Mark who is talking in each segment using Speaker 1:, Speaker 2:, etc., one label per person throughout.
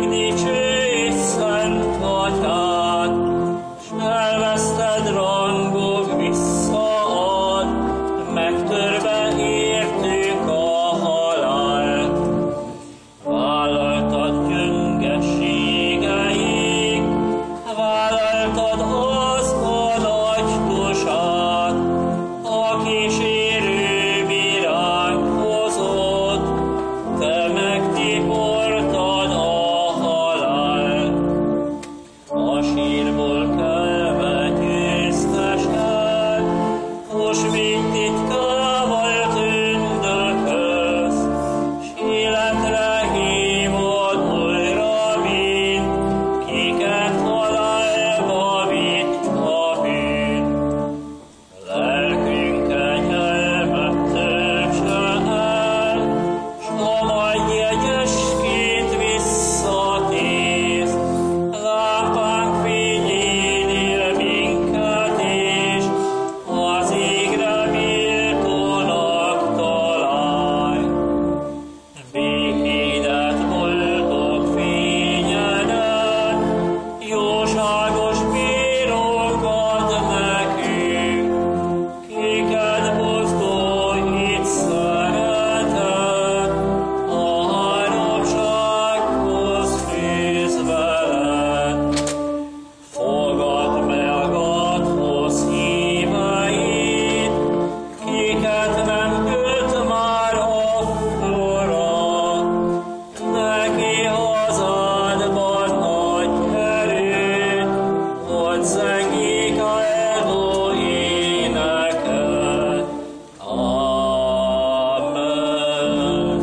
Speaker 1: megdicsőíts szent atyát, s elveszted rangok visszaad, megtörve értük a halált. Vállaltad gyöngességeik, vállaltad az a nagy tusát, a kísérő bíránk hozott, te megtiportad a halált. A sírból kelve győztesen, most még titkával tündökölsz, s életre hívod újra mind, kiket halálba vitt a bűn. Lelkünk kegyelmet többsen el, s ha majd jegyesként visszatérsz, lámpánk fényénél minket is, az égre méltónak találj. Békédet boldog fényedet, jóságos bírónk ad nekünk, kiket buzdít szeretet, a háromsághoz fűz veled. Fogadd meg adhoz híveit, kiket nem köt már a flora, neki hazádban nagy erőt, ott zengik áldó éneket. Amen.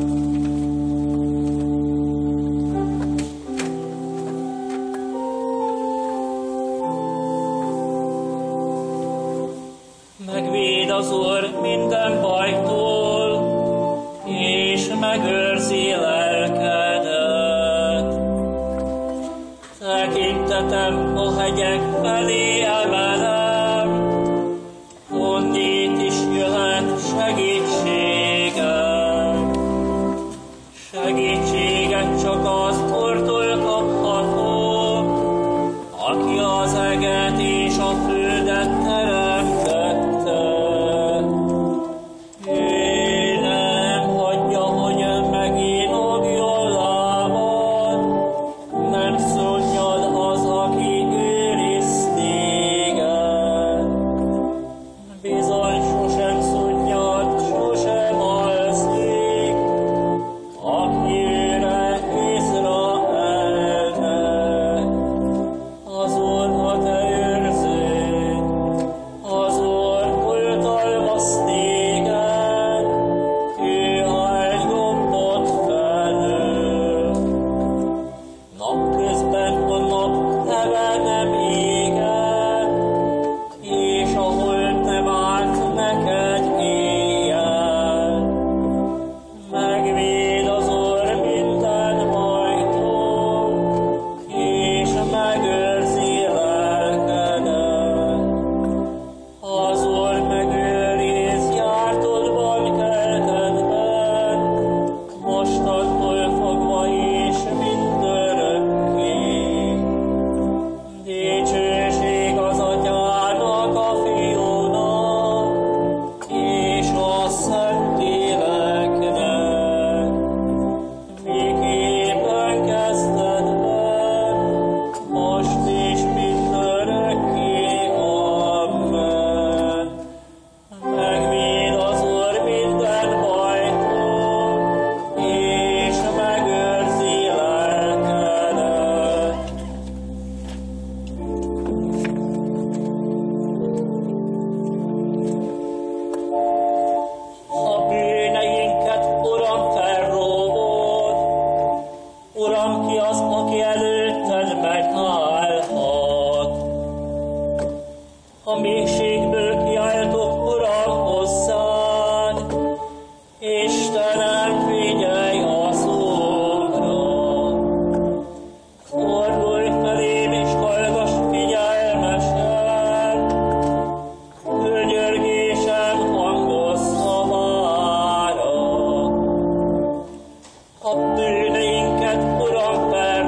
Speaker 1: Megvéd az Úr minden bajtól, és megőrzi lelkedet. Tekintetem a hegyek felé emelem, honnét is jöhet segítségem. Segítséget csak az Úrtól kaphatom, aki az eget és a földet teremtette. Ő nem hagyja, hogy megínogjon lábad, nem szunnyad az, aki őriz téged. Bizony sosem szunnyad, sosem alszik, aki őre Izraelnek. Az Úr a te őrződ, az Úr oltalmaz téged, ő áldjobbot felől. Napközben a nap neve nem éget, és a hold nem árt neked éjjel. Megvéd az Úr minden bajtól, és megőrzi lelkedet. Az Úr megőriz jártodban, keltedben, mostattól fogva és mindörökké. Dicsőség az Atyának, a Fiúnak, és a Szentléleknek, miképpen kezdetben, most és mindörökké. Amen. Megvéd az Úr minden bajtól, és megőrzi lelkedet. A bűneinket, Uram, felróvod, Uram, ki az, aki előtted megállhat? A méhségből kiáltok, Uram, hozzád, Istenem, figyelj a szónkra. Fordulj felém és hallgass figyelmesen, könyörgésem hangos szavára. A bűneinket, Uram, fel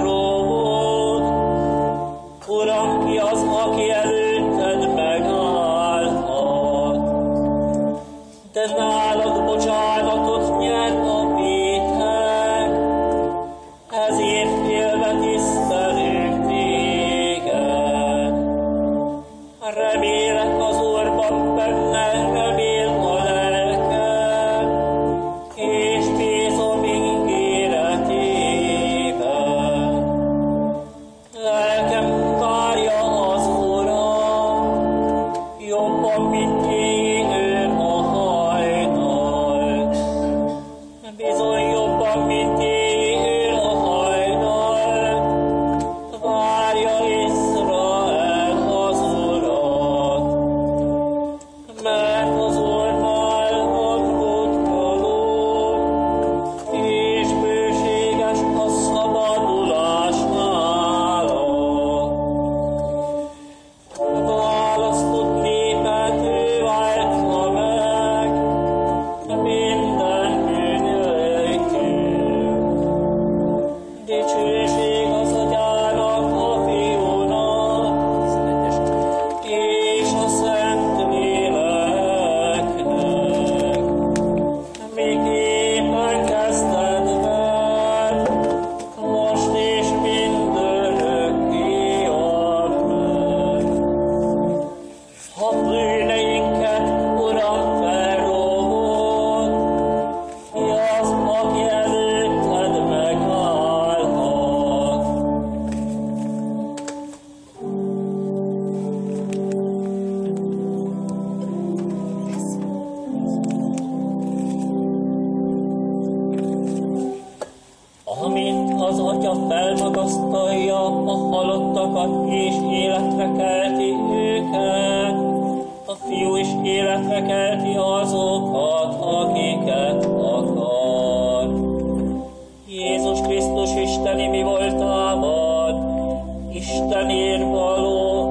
Speaker 1: felmagasztalja a halottakat és életre kelti őket. A Fiú is életre kelti azokat, akiket akar. Jézus Krisztus isteni mi voltában, Istenért való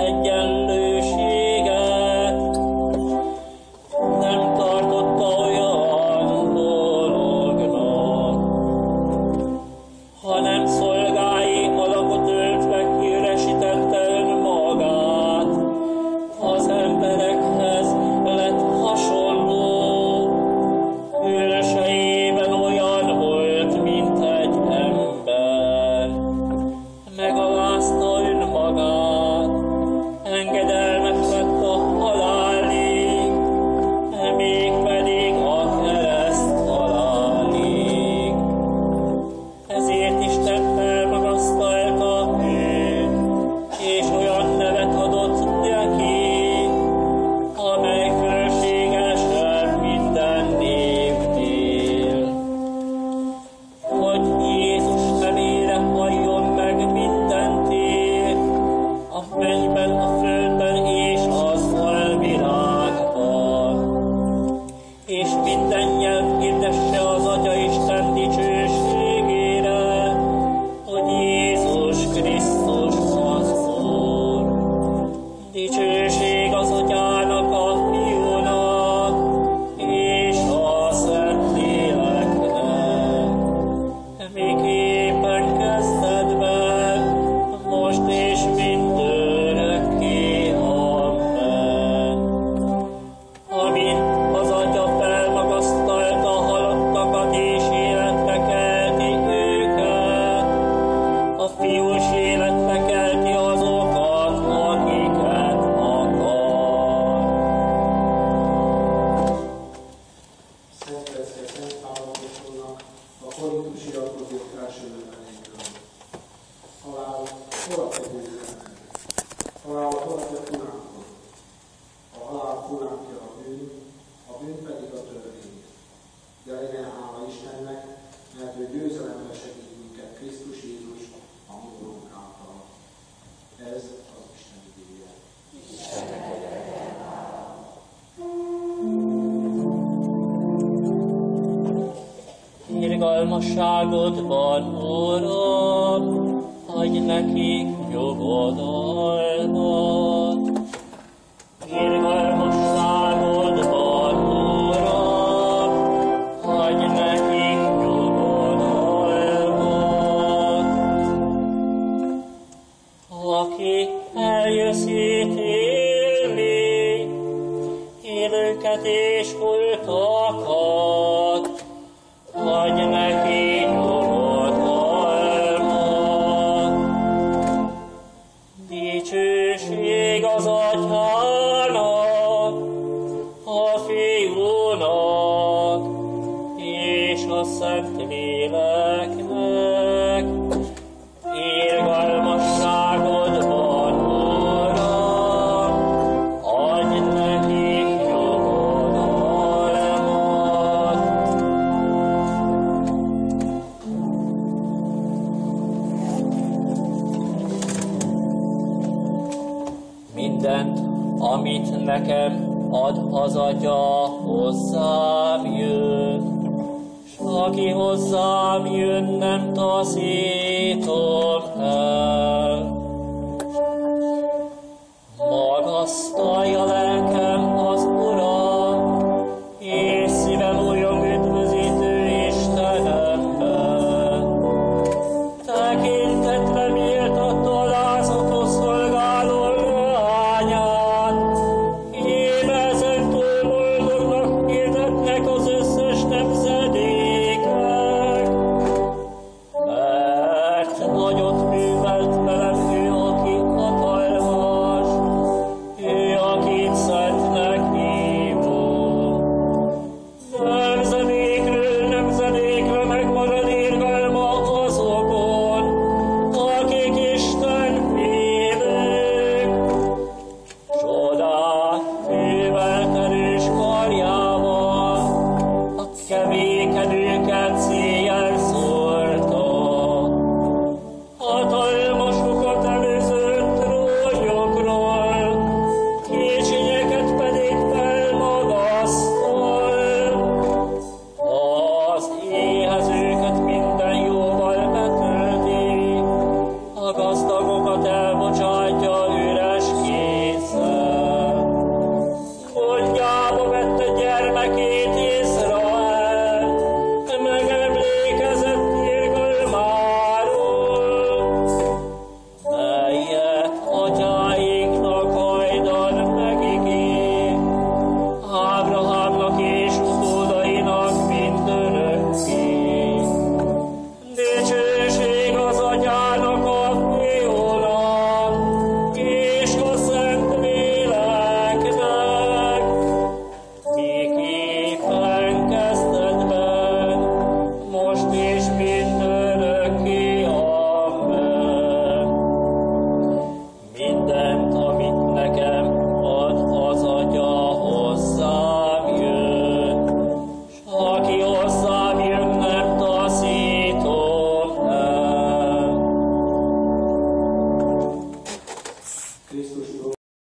Speaker 1: egyenlőséget nem tartotta olyan dolognak, hanem szolgái alakot öltve kiüresítette önmagát, az emberekhez lett hasonló, külsejében olyan volt, mint egy ember. Megalázta önmagát, engedelmet vett a halálig, mégpedig a kereszt halálig. Ezért Isten felmagasztalta őt, és olyan nevet adott neki, amely fölségesebb minden névnél, hogy Jézus nevére halljon meg minden tér, a mennyben, a földben és az alvilágban, és minden nyelv hirdesse az Atya Isten dicsőségére, hogy Jézus Krisztus az Úr. Dicsőség az Atyának, a Fiúnak és a Szentléleknek, miképpen kezdetben, most és mindörökké. Amen. Amint az Atya felmagasztalta a halottakat és életre kelti őket, a Fiú is életre kelti azokat, akiket akar.
Speaker 2: Szent Persze Szent Pálapostolnak a korintusi apostolok első leveléből. Halál, hol a te győzelemed? Halál, hol a te funánkod? A halál funánkja a bűn pedig a törvény. De legyen hála Istennek, mert ő győzelemre segít minket Krisztus Jézus, a mi Urunk által. Ez az Isten igéje.
Speaker 1: Irgalmasságodban, Uram, adj nekik nyugodalmat. Irgalmasságodban, Uram, adj nekik nyugodalmat. Aki eljössz ítélni, élőket és holtakat, adj neki nyugodalmat. Dicsőség az Atyának, a Fiúnak és a Szentléleknek. Irgalmasságodban, Uram, adj nekik nyugodalmat. Mindent, amit nekem ad az Atya, hozzám jön, s aki hozzám jön, nem taszítom el. Magasztalja lelkem az Urat, és szívem újjong üdvözítő Istenemben. Tekintetre méltatta alázatos szolgáló leányát, íme ezentúl boldognak hirdetnek az összes nemzedékek, mert
Speaker 2: Krisztus